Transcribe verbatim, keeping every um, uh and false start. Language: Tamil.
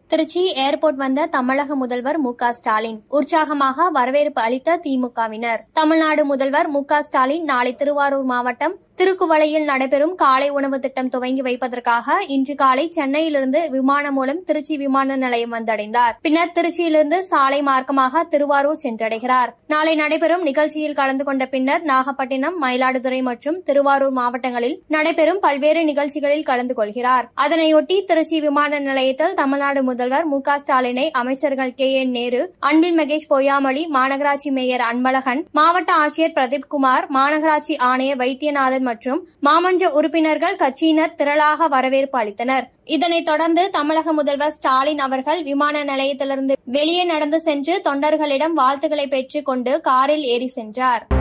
திருச்சி ஏர்போர்ட் வந்த தமிழக முதல்வர் மு க ஸ்டாலின் உற்சாகமாக வரவேற்பு அளித்த திமுகவினர். தமிழ்நாடு முதல்வர் மு க ஸ்டாலின் நாளை திருவாரூர் மாவட்டம் திருக்குவளையில் நடைபெறும் காலை உணவு திட்டம் துவங்கி வைப்பதற்காக இன்று காலை சென்னையிலிருந்து விமானம் மூலம் திருச்சி விமான நிலையம் வந்தடைந்தார். பின்னர் திருச்சியிலிருந்து சாலை மார்க்கமாக திருவாரூர் சென்றடைகிறார். நாளை நடைபெறும் நிகழ்ச்சியில் கலந்து கொண்ட பின்னர் நாகப்பட்டினம், மயிலாடுதுறை மற்றும் திருவாரூர் மாவட்டங்களில் நடைபெறும் பல்வேறு நிகழ்ச்சிகளில் கலந்து கொள்கிறார். அதனையொட்டி திருச்சி விமான நிலையத்தில் தமிழ்நாடு முதல்வர் மு க ஸ்டாலினை அமைச்சர்கள் கே என் நேரு, அன்பில் மகேஷ் பொய்யாமொழி, மாநகராட்சி மேயர் அன்பழகன், மாவட்ட ஆட்சியர் பிரதீப் குமார், மாநகராட்சி ஆணையர் வைத்தியநாதன் மற்றும் மாமன்ற உறுப்பினர்கள் கட்சியினர் திரளாக வரவேற்பு அளித்தனர். இதனைத் தொடர்ந்து தமிழக முதல்வர் ஸ்டாலின் அவர்கள் விமான நிலையத்திலிருந்து வெளியே நடந்து சென்று தொண்டர்களிடம் வாழ்த்துக்களை பெற்றுக் கொண்டு காரில் ஏறி சென்றார்.